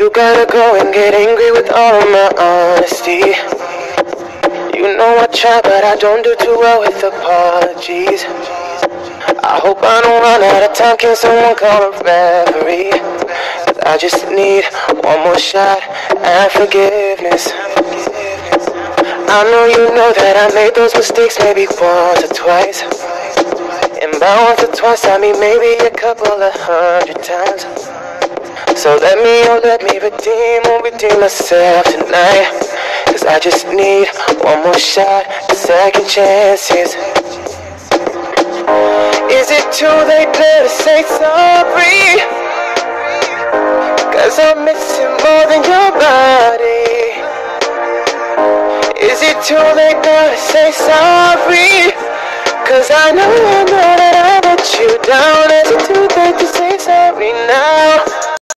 You gotta go and get angry with all of my honesty. You know I try, but I don't do too well with apologies. I hope I don't run out of time. Can someone call a referee? 'Cause I just need one more shot and forgiveness. I know you know that I made those mistakes maybe once or twice. And by once or twice I mean maybe a couple of 100 times. So let me redeem myself tonight. 'Cause I just need one more shot, second chances. Is it too late now to say sorry? 'Cause I'm missing more than your body. Is it too late now to say sorry? 'Cause I know that I let you down. Is it too late to say sorry now?